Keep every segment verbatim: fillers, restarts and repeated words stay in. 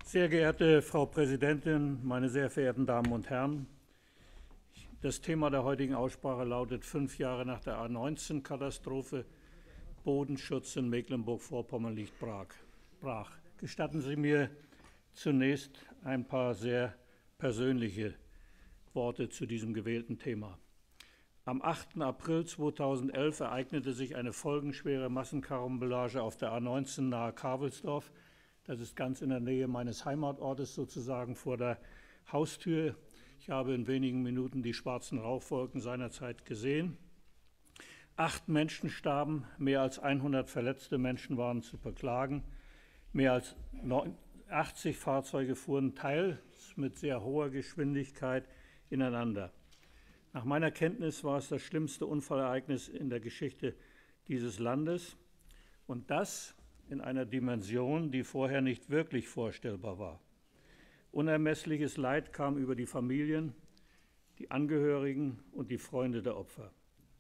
Sehr geehrte Frau Präsidentin, meine sehr verehrten Damen und Herren! Das Thema der heutigen Aussprache lautet fünf Jahre nach der A neunzehn Katastrophe. Bodenschutz in Mecklenburg-Vorpommern liegt brach. Gestatten Sie mir zunächst ein paar sehr persönliche Worte zu diesem gewählten Thema. Am achten April zweitausendelf ereignete sich eine folgenschwere Massenkarambolage auf der A neunzehn nahe Kavelsdorf. Das ist ganz in der Nähe meines Heimatortes, sozusagen vor der Haustür. Ich habe in wenigen Minuten die schwarzen Rauchwolken seinerzeit gesehen. Acht Menschen starben, mehr als hundert verletzte Menschen waren zu beklagen. Mehr als achtzig Fahrzeuge fuhren teils mit sehr hoher Geschwindigkeit ineinander. Nach meiner Kenntnis war es das schlimmste Unfallereignis in der Geschichte dieses Landes, und das in einer Dimension, die vorher nicht wirklich vorstellbar war. Unermessliches Leid kam über die Familien, die Angehörigen und die Freunde der Opfer.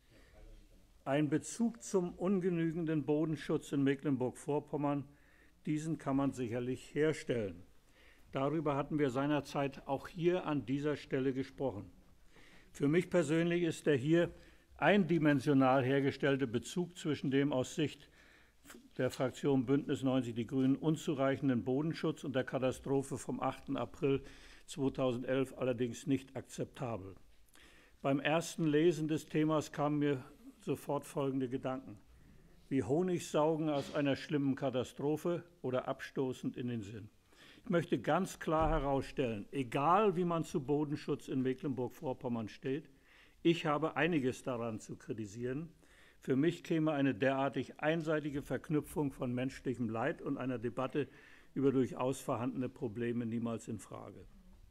Ein Bezug zum ungenügenden Bodenschutz in Mecklenburg-Vorpommern, diesen kann man sicherlich herstellen. Darüber hatten wir seinerzeit auch hier an dieser Stelle gesprochen. Für mich persönlich ist der hier eindimensional hergestellte Bezug zwischen dem aus Sicht der Fraktion Bündnis neunzig Die Grünen unzureichenden Bodenschutz und der Katastrophe vom achten April zweitausendelf allerdings nicht akzeptabel. Beim ersten Lesen des Themas kamen mir sofort folgende Gedanken: wie Honigsaugen aus einer schlimmen Katastrophe oder abstoßend in den Sinn. Ich möchte ganz klar herausstellen, egal wie man zu Bodenschutz in Mecklenburg-Vorpommern steht, ich habe einiges daran zu kritisieren. Für mich käme eine derartig einseitige Verknüpfung von menschlichem Leid und einer Debatte über durchaus vorhandene Probleme niemals in Frage.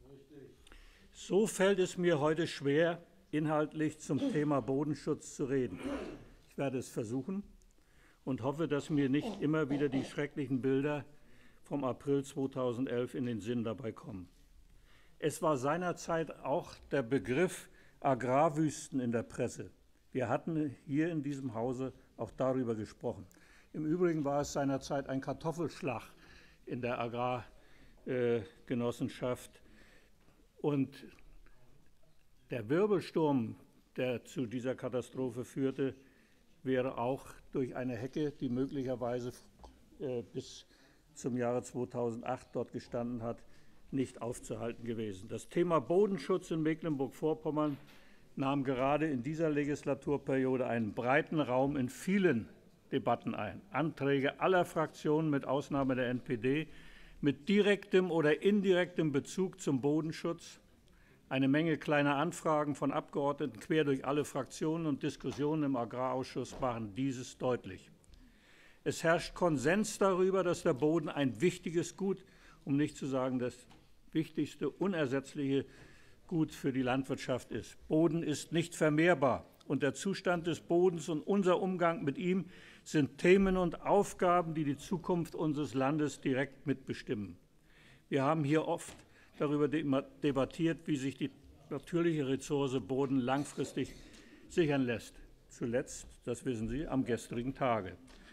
So fällt es mir heute schwer, inhaltlich zum Thema Bodenschutz zu reden. Ich werde es versuchen und hoffe, dass mir nicht immer wieder die schrecklichen Bilder vom April zweitausendelf in den Sinn dabei kommen. Es war seinerzeit auch der Begriff Agrarwüsten in der Presse. Wir hatten hier in diesem Hause auch darüber gesprochen. Im Übrigen war es seinerzeit ein Kartoffelschlag in der Agrargenossenschaft. Und der Wirbelsturm, der zu dieser Katastrophe führte, wäre auch durch eine Hecke, die möglicherweise bis zum Jahre zweitausendacht dort gestanden hat, nicht aufzuhalten gewesen. Das Thema Bodenschutz in Mecklenburg-Vorpommern nahm gerade in dieser Legislaturperiode einen breiten Raum in vielen Debatten ein. Anträge aller Fraktionen mit Ausnahme der N P D mit direktem oder indirektem Bezug zum Bodenschutz, eine Menge kleiner Anfragen von Abgeordneten quer durch alle Fraktionen und Diskussionen im Agrarausschuss machen dieses deutlich. Es herrscht Konsens darüber, dass der Boden ein wichtiges Gut, um nicht zu sagen das wichtigste, unersetzliche Gut für die Landwirtschaft ist. Boden ist nicht vermehrbar, und der Zustand des Bodens und unser Umgang mit ihm sind Themen und Aufgaben, die die Zukunft unseres Landes direkt mitbestimmen. Wir haben hier oft darüber debattiert, wie sich die natürliche Ressource Boden langfristig sichern lässt. Zuletzt, das wissen Sie, am gestrigen Tage.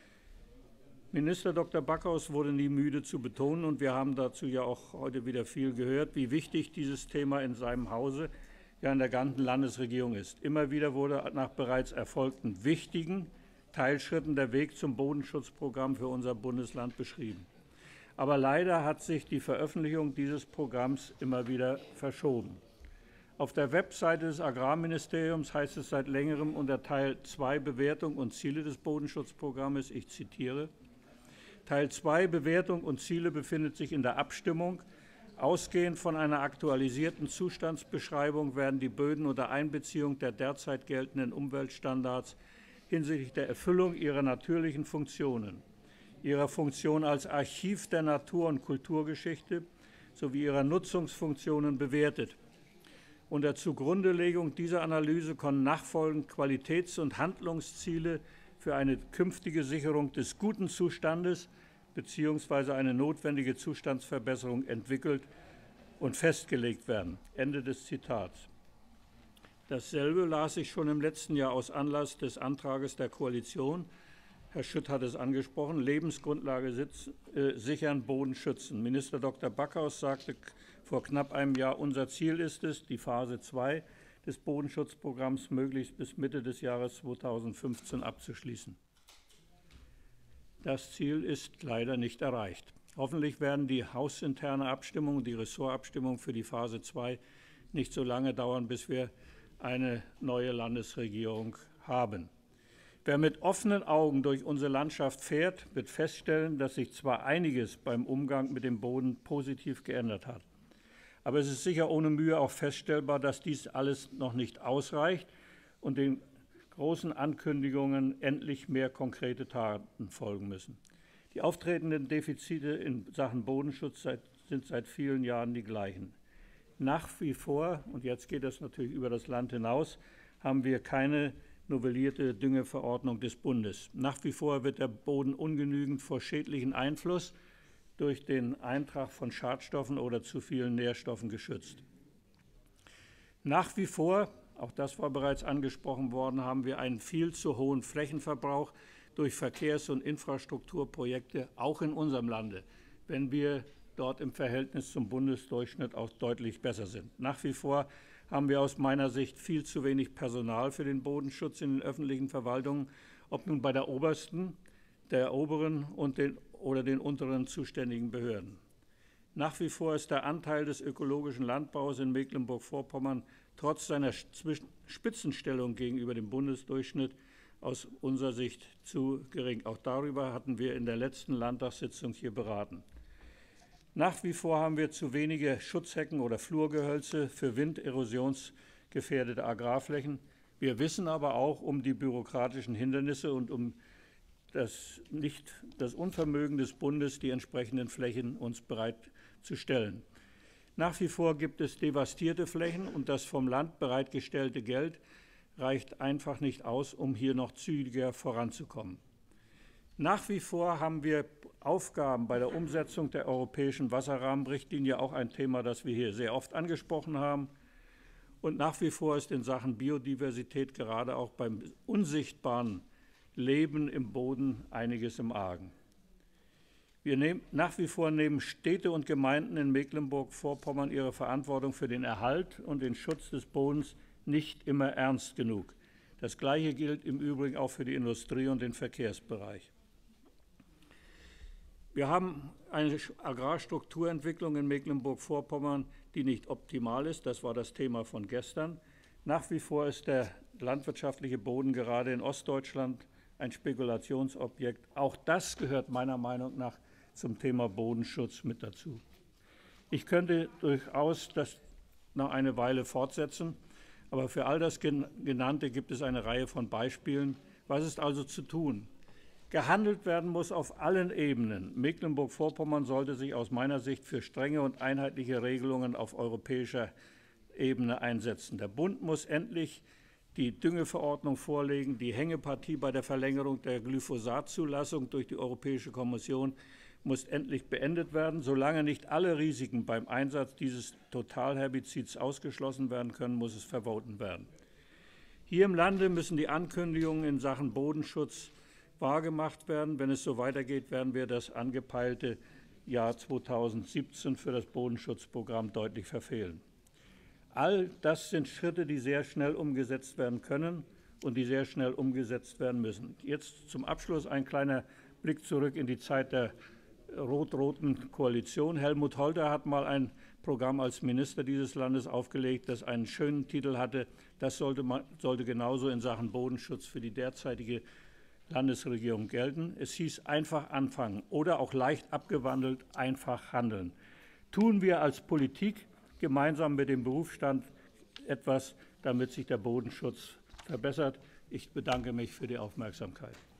Minister Doktor Backhaus wurde nie müde zu betonen, und wir haben dazu ja auch heute wieder viel gehört, wie wichtig dieses Thema in seinem Hause, ja in der ganzen Landesregierung ist. Immer wieder wurde nach bereits erfolgten wichtigen Teilschritten der Weg zum Bodenschutzprogramm für unser Bundesland beschrieben. Aber leider hat sich die Veröffentlichung dieses Programms immer wieder verschoben. Auf der Webseite des Agrarministeriums heißt es seit längerem unter Teil zwei Bewertung und Ziele des Bodenschutzprogramms, ich zitiere: Teil zwei Bewertung und Ziele befindet sich in der Abstimmung. Ausgehend von einer aktualisierten Zustandsbeschreibung werden die Böden unter Einbeziehung der derzeit geltenden Umweltstandards hinsichtlich der Erfüllung ihrer natürlichen Funktionen, ihrer Funktion als Archiv der Natur- und Kulturgeschichte sowie ihrer Nutzungsfunktionen bewertet. Unter Zugrundelegung dieser Analyse können nachfolgend Qualitäts- und Handlungsziele für eine künftige Sicherung des guten Zustandes bzw. eine notwendige Zustandsverbesserung entwickelt und festgelegt werden. Ende des Zitats. Dasselbe las ich schon im letzten Jahr aus Anlass des Antrages der Koalition. Herr Schütt hat es angesprochen, Lebensgrundlage sitz, äh, sichern, Boden schützen. Minister Doktor Backhaus sagte vor knapp einem Jahr, unser Ziel ist es, die Phase zwei des Bodenschutzprogramms möglichst bis Mitte des Jahres zweitausendfünfzehn abzuschließen. Das Ziel ist leider nicht erreicht. Hoffentlich werden die hausinterne Abstimmung und die Ressortabstimmung für die Phase zwei nicht so lange dauern, bis wir eine neue Landesregierung haben. Wer mit offenen Augen durch unsere Landschaft fährt, wird feststellen, dass sich zwar einiges beim Umgang mit dem Boden positiv geändert hat. Aber es ist sicher ohne Mühe auch feststellbar, dass dies alles noch nicht ausreicht und den großen Ankündigungen endlich mehr konkrete Taten folgen müssen. Die auftretenden Defizite in Sachen Bodenschutz sind seit vielen Jahren die gleichen. Nach wie vor, und jetzt geht das natürlich über das Land hinaus, haben wir keine novellierte Düngeverordnung des Bundes. Nach wie vor wird der Boden ungenügend vor schädlichen Einfluss durch den Eintrag von Schadstoffen oder zu vielen Nährstoffen geschützt. Nach wie vor, auch das war bereits angesprochen worden, haben wir einen viel zu hohen Flächenverbrauch durch Verkehrs- und Infrastrukturprojekte, auch in unserem Lande, wenn wir dort im Verhältnis zum Bundesdurchschnitt auch deutlich besser sind. Nach wie vor haben wir aus meiner Sicht viel zu wenig Personal für den Bodenschutz in den öffentlichen Verwaltungen, ob nun bei der obersten, der oberen und den, oder den unteren zuständigen Behörden. Nach wie vor ist der Anteil des ökologischen Landbaus in Mecklenburg-Vorpommern trotz seiner Spitzenstellung gegenüber dem Bundesdurchschnitt aus unserer Sicht zu gering. Auch darüber hatten wir in der letzten Landtagssitzung hier beraten. Nach wie vor haben wir zu wenige Schutzhecken oder Flurgehölze für winderosionsgefährdete Agrarflächen. Wir wissen aber auch um die bürokratischen Hindernisse und um das, nicht, das Unvermögen des Bundes, die entsprechenden Flächen uns bereitzustellen. Nach wie vor gibt es devastierte Flächen und das vom Land bereitgestellte Geld reicht einfach nicht aus, um hier noch zügiger voranzukommen. Nach wie vor haben wir Aufgaben bei der Umsetzung der europäischen Wasserrahmenrichtlinie, auch ein Thema, das wir hier sehr oft angesprochen haben. Und nach wie vor ist in Sachen Biodiversität gerade auch beim unsichtbaren Leben im Boden einiges im Argen. Wir nehmen, nach wie vor nehmen Städte und Gemeinden in Mecklenburg-Vorpommern ihre Verantwortung für den Erhalt und den Schutz des Bodens nicht immer ernst genug. Das Gleiche gilt im Übrigen auch für die Industrie und den Verkehrsbereich. Wir haben eine Agrarstrukturentwicklung in Mecklenburg-Vorpommern, die nicht optimal ist. Das war das Thema von gestern. Nach wie vor ist der landwirtschaftliche Boden gerade in Ostdeutschland ein Spekulationsobjekt. Auch das gehört meiner Meinung nach zum Thema Bodenschutz mit dazu. Ich könnte durchaus das noch eine Weile fortsetzen, aber für all das Genannte gibt es eine Reihe von Beispielen. Was ist also zu tun? Gehandelt werden muss auf allen Ebenen. Mecklenburg-Vorpommern sollte sich aus meiner Sicht für strenge und einheitliche Regelungen auf europäischer Ebene einsetzen. Der Bund muss endlich die Düngeverordnung vorlegen. Die Hängepartie bei der Verlängerung der Glyphosat-Zulassung durch die Europäische Kommission muss endlich beendet werden. Solange nicht alle Risiken beim Einsatz dieses Totalherbizids ausgeschlossen werden können, muss es verboten werden. Hier im Lande müssen die Ankündigungen in Sachen Bodenschutz wahrgemacht werden. Wenn es so weitergeht, werden wir das angepeilte Jahr zweitausendsiebzehn für das Bodenschutzprogramm deutlich verfehlen. All das sind Schritte, die sehr schnell umgesetzt werden können und die sehr schnell umgesetzt werden müssen. Jetzt zum Abschluss ein kleiner Blick zurück in die Zeit der rot-roten Koalition. Helmut Holter hat mal ein Programm als Minister dieses Landes aufgelegt, das einen schönen Titel hatte. Das sollte, man, sollte genauso in Sachen Bodenschutz für die derzeitige Landesregierung gelten. Es hieß einfach anfangen oder auch leicht abgewandelt einfach handeln. Tun wir als Politik gemeinsam mit dem Berufsstand etwas, damit sich der Bodenschutz verbessert. Ich bedanke mich für die Aufmerksamkeit.